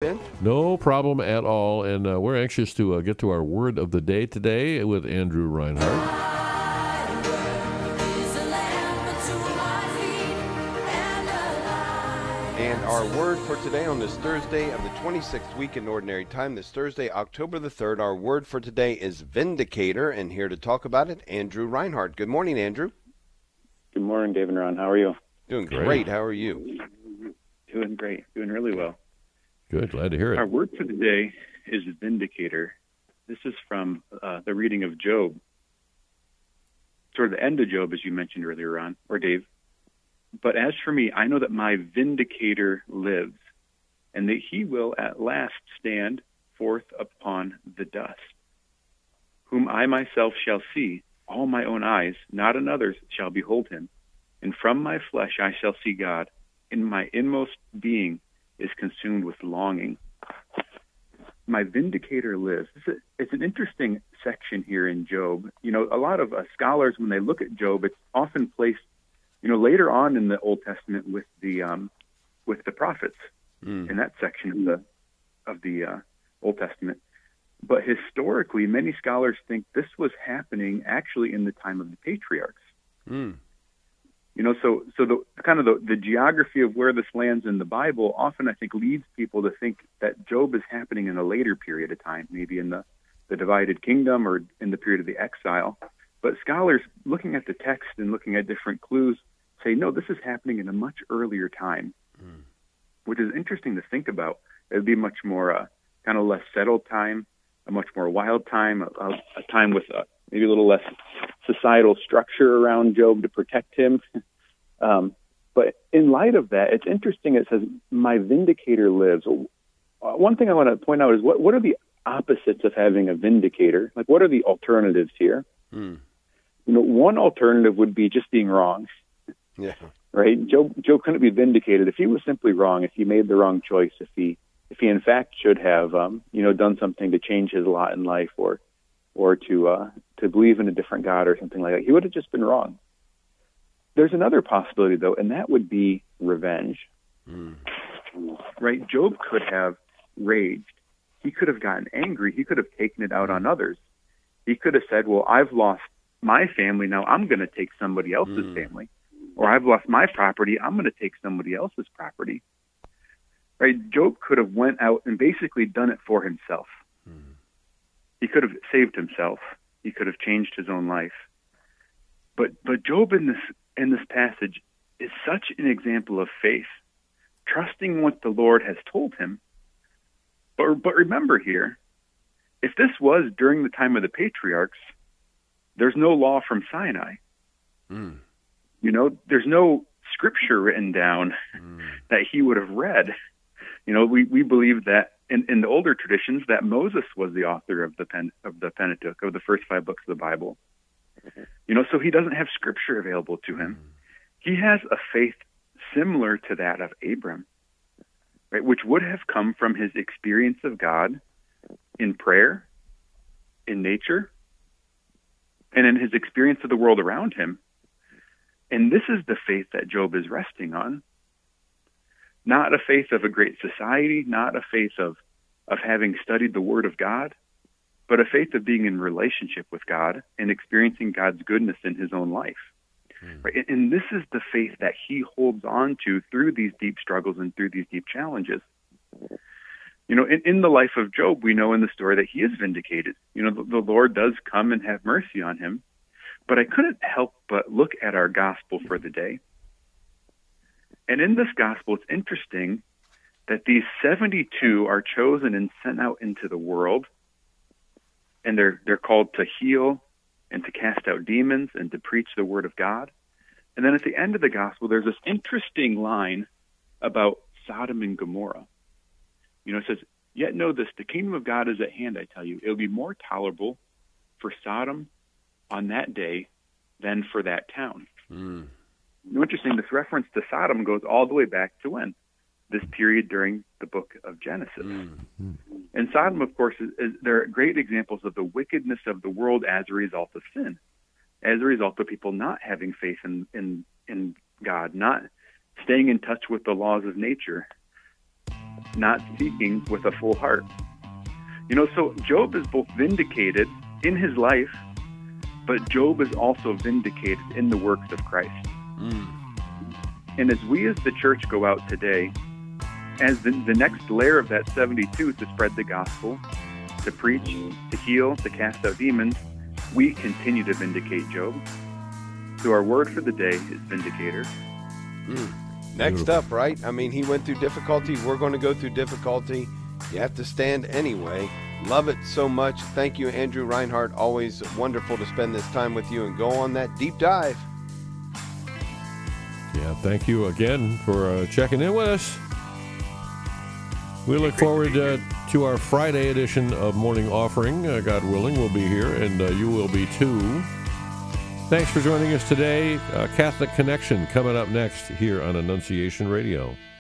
Ben. No problem at all. And we're anxious to get to our word of the day today with Andrew Reinhart. And our word for today on this Thursday of the 26th week in Ordinary Time, this Thursday, October the 3rd, our word for today is Vindicator. And here to talk about it, Andrew Reinhart. Good morning, Andrew. Good morning, Dave and Ron. How are you? Doing great. How are you? Doing great. Doing really well. Good. Glad to hear it. Our word for today is Vindicator. This is from the reading of Job. Toward the end of Job, as you mentioned earlier, Ron, or Dave. But as for me, I know that my Vindicator lives, and that he will at last stand forth upon the dust, whom I myself shall see, all my own eyes, not another's, shall behold him. And from my flesh I shall see God, and my inmost being is consumed with longing. My Vindicator lives. It's an interesting section here in Job. You know, a lot of scholars, when they look at Job, it's often placed, you know, later on in the Old Testament with the prophets in that section of the Old Testament. But historically, many scholars think this was happening actually in the time of the patriarchs. You know, so the kind of the geography of where this lands in the Bible often, I think, leads people to think that Job is happening in a later period of time, maybe in the divided kingdom or in the period of the exile. But scholars looking at the text and looking at different clues say, no, this is happening in a much earlier time, which is interesting to think about. It would be much more kind of less settled time, a much more wild time, a time with maybe a little less societal structure around Job to protect him. But in light of that, it's interesting. It says, my Vindicator lives. One thing I want to point out is what are the opposites of having a Vindicator? Like, what are the alternatives here? You know, one alternative would be just being wrong. Yeah. Right? Job couldn't be vindicated if he was simply wrong, if he made the wrong choice, if he in fact should have, done something to change his lot in life or to believe in a different God or something like that. He would have just been wrong. There's another possibility, though, and that would be revenge. Right? Job could have raged. He could have gotten angry. He could have taken it out on others. He could have said, well, I've lost my family. Now I'm going to take somebody else's family. Or I've lost my property. I'm going to take somebody else's property. Right? Job could have went out and basically done it for himself. He could have saved himself. He could have changed his own life. But Job in this passage is such an example of faith, trusting what the Lord has told him. But remember here, if this was during the time of the patriarchs, there's no law from Sinai. You know, there's no scripture written down that he would have read. You know, we believe that in the older traditions that Moses was the author of the Pentateuch, of the first 5 books of the Bible. You know, so he doesn't have scripture available to him. He has a faith similar to that of Abram, right, which would have come from his experience of God in prayer, in nature, and in his experience of the world around him. And this is the faith that Job is resting on. Not a faith of a great society, not a faith of having studied the Word of God, but a faith of being in relationship with God and experiencing God's goodness in his own life. Right? And this is the faith that he holds on to through these deep struggles and through these deep challenges. You know, in the life of Job, we know in the story that he is vindicated. You know, the Lord does come and have mercy on him. But I couldn't help but look at our gospel for the day. And in this gospel, it's interesting that these 72 are chosen and sent out into the world. And they're called to heal and to cast out demons and to preach the word of God. And then at the end of the gospel, there's this interesting line about Sodom and Gomorrah. You know, it says, yet know this, the kingdom of God is at hand, I tell you. It will be more tolerable for Sodom on that day than for that town. You know, interesting, this reference to Sodom goes all the way back to when? This period during the book of Genesis. And Sodom, of course, there are great examples of the wickedness of the world as a result of sin, as a result of people not having faith in God, not staying in touch with the laws of nature. not seeking with a full heart. So Job is both vindicated in his life, but Job is also vindicated in the works of Christ. And as we as the church go out today, as the next layer of that 72 to spread the gospel, to preach, to heal, to cast out demons, we continue to vindicate Job. So our word for the day is vindicator. Next up, right? I mean, he went through difficulty. We're going to go through difficulty. You have to stand anyway. Love it so much. Thank you, Andrew Reinhart. Always wonderful to spend this time with you and go on that deep dive. Yeah, thank you again for checking in with us. We look forward to our Friday edition of Morning Offering. God willing, we'll be here, and you will be too. Thanks for joining us today. Catholic Connection coming up next here on Annunciation Radio.